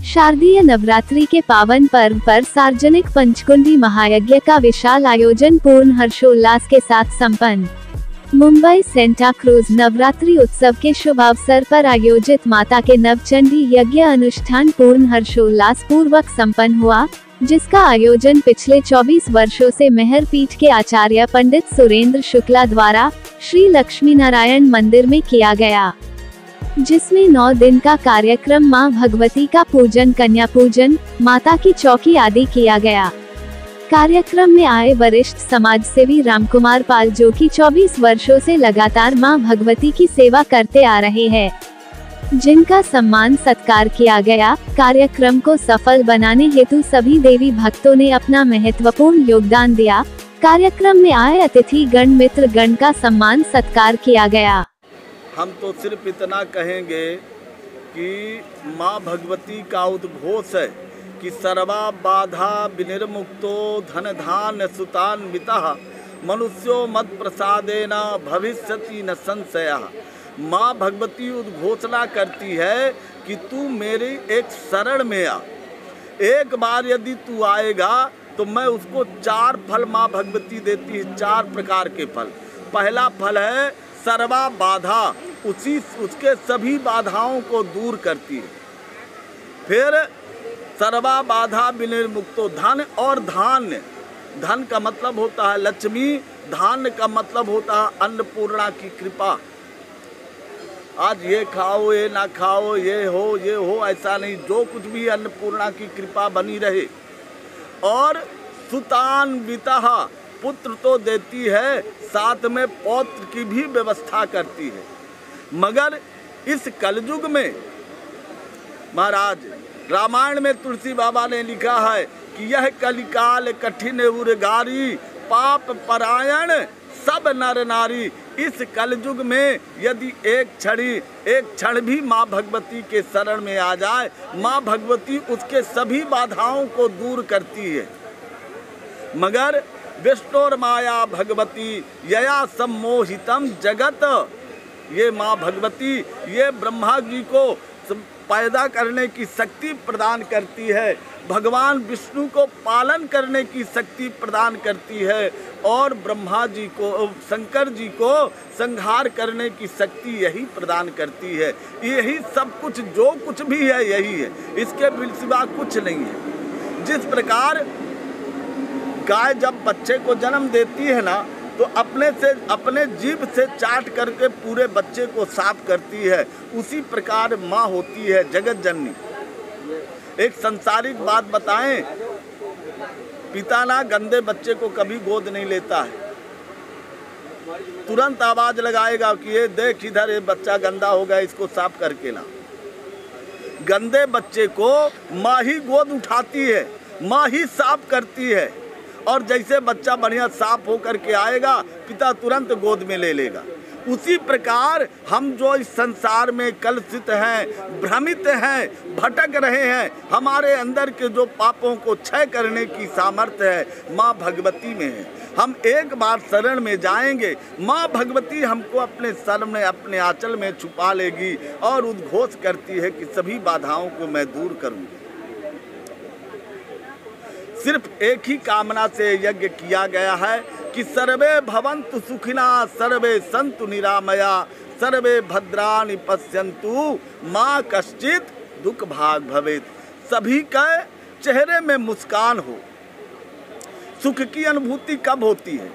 शारदीय नवरात्रि के पावन पर्व पर सार्वजनिक पंचकुंडी महायज्ञ का विशाल आयोजन पूर्ण हर्षोल्लास के साथ संपन्न। मुंबई सेंटा क्रूज नवरात्रि उत्सव के शुभ अवसर पर आयोजित माता के नवचंडी यज्ञ अनुष्ठान पूर्ण हर्षोल्लास पूर्वक संपन्न हुआ, जिसका आयोजन पिछले 24 वर्षों से मेहर पीठ के आचार्य पंडित सुरेंद्र शुक्ला द्वारा श्री लक्ष्मी नारायण मंदिर में किया गया, जिसमें 9 दिन का कार्यक्रम मां भगवती का पूजन, कन्या पूजन, माता की चौकी आदि किया गया। कार्यक्रम में आए वरिष्ठ समाजसेवी रामकुमार पाल, जो कि 24 वर्षों से लगातार मां भगवती की सेवा करते आ रहे हैं, जिनका सम्मान सत्कार किया गया। कार्यक्रम को सफल बनाने हेतु सभी देवी भक्तों ने अपना महत्वपूर्ण योगदान दिया। कार्यक्रम में आए अतिथि गण, मित्र गण का सम्मान सत्कार किया गया। हम तो सिर्फ इतना कहेंगे कि माँ भगवती का उद्घोष है कि सर्वा बाधा विनिर्मुक्तो धन धान्य सुतान्वितः मनुष्यो मत प्रसादेन भविष्यति न संशयः। माँ भगवती उद्घोषणा करती है कि तू मेरी एक शरण में आ, एक बार यदि तू आएगा तो मैं उसको 4 फल माँ भगवती देती है, 4 प्रकार के फल। पहला फल है सर्वा बाधा, उसके सभी बाधाओं को दूर करती है। फिर सर्वा बाधा विनिर्मुक्तो, धन और धान्य, धन का मतलब होता है लक्ष्मी, धान्य का मतलब होता है अन्नपूर्णा की कृपा। आज ये खाओ ये ना खाओ, ये हो ऐसा नहीं, जो कुछ भी अन्नपूर्णा की कृपा बनी रहे। और सुतान्वितः, पुत्र तो देती है, साथ में पौत्र की भी व्यवस्था करती है। मगर इस कलयुग में महाराज, रामायण में तुलसी बाबा ने लिखा है कि यह कलिकाल कठिन उर्गारी, पाप परायण सब नर नारी। इस कलयुग में यदि एक क्षण भी माँ भगवती के शरण में आ जाए, माँ भगवती उसके सभी बाधाओं को दूर करती है। मगर विष्णुर माया भगवती यया सम्मोहितम जगत, ये माँ भगवती ये ब्रह्मा जी को पैदा करने की शक्ति प्रदान करती है, भगवान विष्णु को पालन करने की शक्ति प्रदान करती है, और ब्रह्मा जी को, शंकर जी को संहार करने की शक्ति यही प्रदान करती है। यही सब कुछ, जो कुछ भी है यही है, इसके सिवा कुछ नहीं है। जिस प्रकार गाय जब बच्चे को जन्म देती है ना, तो अपने जीभ से चाट करके पूरे बच्चे को साफ करती है, उसी प्रकार माँ होती है जगत जननी। एक संसारिक बात बताएं, पिता ना गंदे बच्चे को कभी गोद नहीं लेता है, तुरंत आवाज लगाएगा कि ये देख इधर, ये बच्चा गंदा हो गया, इसको साफ करके ला। गंदे बच्चे को माँ ही गोद उठाती है, माँ ही साफ करती है, और जैसे बच्चा बढ़िया साफ होकर के आएगा, पिता तुरंत गोद में ले लेगा। उसी प्रकार हम जो इस संसार में कलुषित हैं, भ्रमित हैं, भटक रहे हैं, हमारे अंदर के जो पापों को क्षय करने की सामर्थ्य है माँ भगवती में है। हम एक बार शरण में जाएंगे, माँ भगवती हमको अपने सर में, अपने आंचल में छुपा लेगी और उद्घोष करती है कि सभी बाधाओं को मैं दूर करूँगी। सिर्फ एक ही कामना से यज्ञ किया गया है कि सर्वे भवन्तु सुखिना, सर्वे सन्तु निरामया, सर्वे भद्राणि पश्यन्तु माँ कश्चित् दुख भाग भवेत्। सभी के चेहरे में मुस्कान हो। सुख की अनुभूति कब होती है?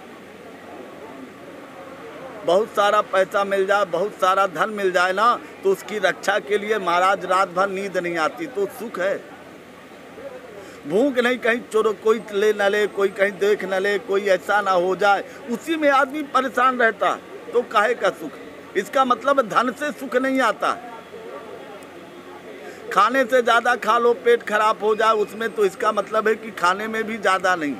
बहुत सारा पैसा मिल जाए, बहुत सारा धन मिल जाए ना, तो उसकी रक्षा के लिए महाराज रात भर नींद नहीं आती, तो सुख है। भूख नहीं, कहीं चोर कोई ले न ले, कोई कहीं देख न ले, कोई ऐसा ना हो जाए, उसी में आदमी परेशान रहता है, तो काहे का सुख? इसका मतलब धन से सुख नहीं आता। खाने से ज़्यादा खा लो, पेट खराब हो जाए उसमें, तो इसका मतलब है कि खाने में भी ज़्यादा नहीं।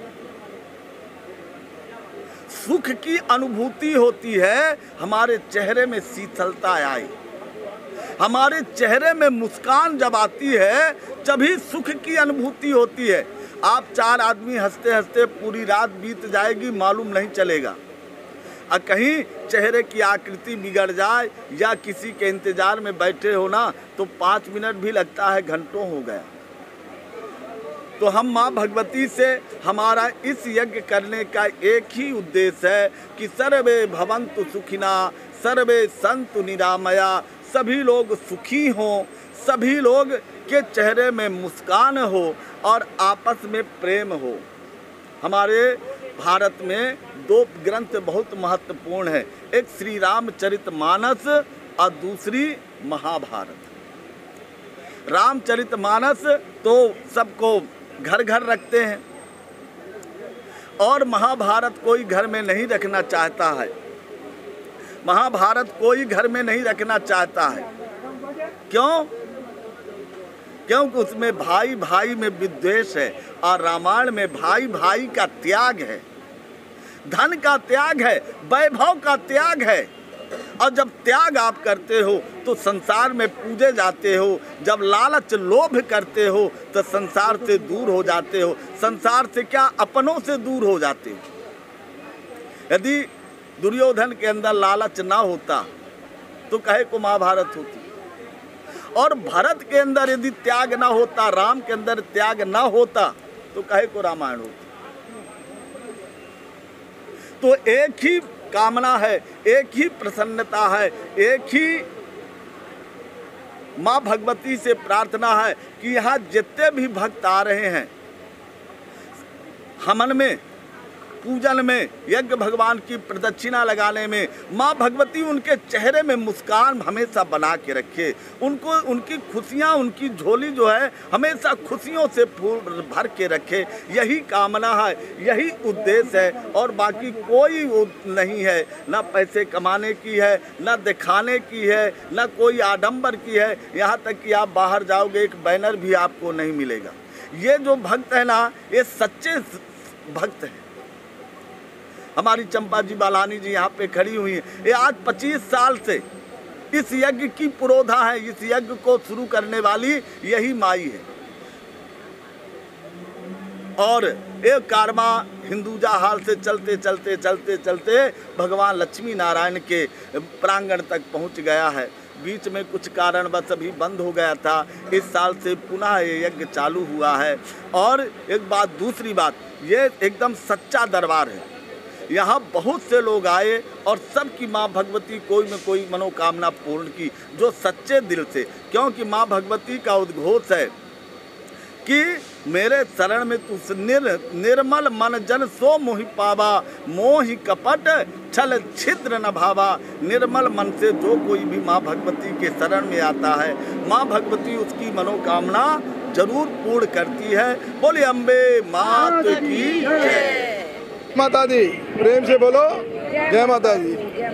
सुख की अनुभूति होती है हमारे चेहरे में शीतलता आए, हमारे चेहरे में मुस्कान जब आती है, तभी सुख की अनुभूति होती है। आप 4 आदमी हंसते हंसते पूरी रात बीत जाएगी, मालूम नहीं चलेगा। और कहीं चेहरे की आकृति बिगड़ जाए या किसी के इंतजार में बैठे हो ना तो 5 मिनट भी लगता है घंटों हो गया। तो हम माँ भगवती से हमारा इस यज्ञ करने का एक ही उद्देश्य है कि सर्वे भवन्तु सुखिना, सर्वे सन्तु निरामया, सभी लोग सुखी हों, सभी लोग के चेहरे में मुस्कान हो और आपस में प्रेम हो। हमारे भारत में 2 ग्रंथ बहुत महत्वपूर्ण है, एक श्री रामचरितमानस और दूसरी महाभारत। रामचरितमानस तो सबको घर घर रखते हैं और महाभारत कोई घर में नहीं रखना चाहता है। महाभारत कोई घर में नहीं रखना चाहता है। क्यों? क्योंकि उसमें भाई भाई में विद्वेष है और रामायण में भाई भाई का त्याग है, धन का त्याग है, वैभव का त्याग है। और जब त्याग आप करते हो तो संसार में पूजे जाते हो, जब लालच लोभ करते हो तो संसार से दूर हो जाते हो, संसार से क्या अपनों से दूर हो जाते हो। यदि दुर्योधन के अंदर लालच ना होता तो कहे को महाभारत होती, और भरत के अंदर यदि त्याग ना होता, राम के अंदर त्याग ना होता तो कहे को रामायण होती। तो एक ही कामना है, एक ही प्रसन्नता है, एक ही माँ भगवती से प्रार्थना है कि यहाँ जितने भी भक्त आ रहे हैं हवन में, पूजन में, यज्ञ भगवान की प्रदक्षिणा लगाने में, माँ भगवती उनके चेहरे में मुस्कान हमेशा बना के रखे, उनको उनकी खुशियाँ, उनकी झोली जो है हमेशा खुशियों से भर के रखे। यही कामना है, यही उद्देश्य है और बाकी कोई नहीं है। ना पैसे कमाने की है, ना दिखाने की है, ना कोई आडंबर की है। यहाँ तक कि आप बाहर जाओगे एक बैनर भी आपको नहीं मिलेगा। ये जो भक्त है ना, ये सच्चे भक्त हैं। हमारी चंपा जी बालानी जी यहाँ पे खड़ी हुई हैं। ये आज 25 साल से इस यज्ञ की पुरोधा है, इस यज्ञ को शुरू करने वाली यही माई है। और एक कारवा हिंदूजा हाल से चलते चलते चलते चलते भगवान लक्ष्मी नारायण के प्रांगण तक पहुँच गया है। बीच में कुछ कारणवश अभी बंद हो गया था, इस साल से पुनः ये यज्ञ चालू हुआ है। और एक बात, दूसरी बात, ये एकदम सच्चा दरबार है। यहाँ बहुत से लोग आए और सबकी माँ भगवती कोई न कोई मनोकामना पूर्ण की, जो सच्चे दिल से। क्योंकि माँ भगवती का उद्घोष है कि मेरे शरण में तू निर्मल मन जन सो मोहि पावा, मोहि कपट छल छिद्र न भावा। निर्मल मन से जो कोई भी माँ भगवती के शरण में आता है, माँ भगवती उसकी मनोकामना जरूर पूर्ण करती है। बोले अम्बे मात की जय। माता दी, प्रेम से बोलो जय माता दी।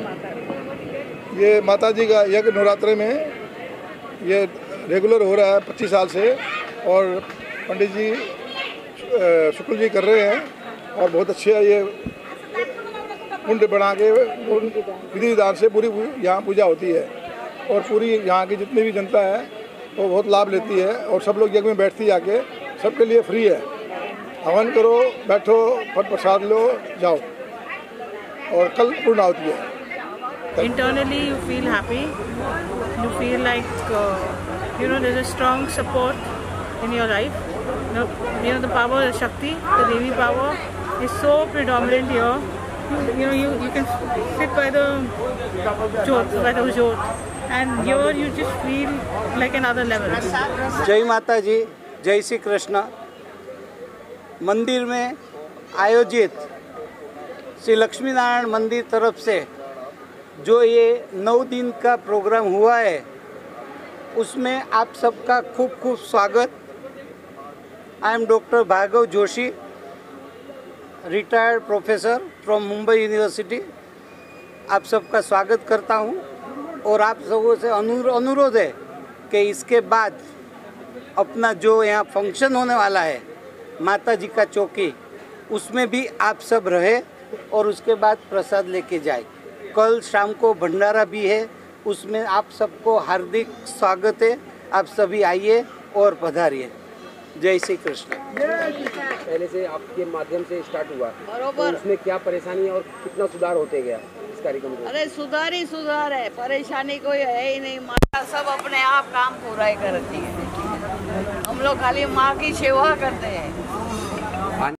ये माता जी का यज्ञ नवरात्रि में ये रेगुलर हो रहा है 25 साल से, और पंडित जी शुक्ल जी कर रहे हैं और बहुत अच्छे है। ये कुंड बना के विधि विधान से पूरी यहाँ पूजा होती है और पूरी यहाँ की जितनी भी जनता है वो बहुत लाभ लेती है और सब लोग यज्ञ में बैठती है आके, सबके लिए फ्री है। हवन करो, बैठो, फल प्रसाद लो, जाओ, और कल पूर्ण होती है। Internally you feel happy, you feel like there's a strong support in your life. The power of Shakti, the Devi power is so predominant here. You can sit by the jyot, and here you just feel like another level. जय माता जी, जय श्री कृष्ण। मंदिर में आयोजित श्री लक्ष्मी नारायण मंदिर तरफ से जो ये 9 दिन का प्रोग्राम हुआ है, उसमें आप सबका खूब खूब स्वागत। I am doctor Bhargav Joshi, retired professor from Mumbai university. आप सबका स्वागत करता हूँ और आप सबों से अनुरोध है कि इसके बाद अपना जो यहाँ फंक्शन होने वाला है माता जी का चौकी, उसमें भी आप सब रहे और उसके बाद प्रसाद लेके जाए। कल शाम को भंडारा भी है, उसमें आप सबको हार्दिक स्वागत है। आप सभी आइए और पधारिए। जय श्री कृष्ण। पहले से आपके माध्यम से स्टार्ट हुआ, तो उसमें क्या परेशानी और कितना सुधार होते गया? कार्यक्रम को? अरे सुधार ही सुधार है, परेशानी कोई है ही नहीं। माता सब अपने आप काम पूरा ही करती है, हम लोग खाली माँ की सेवा करते हैं।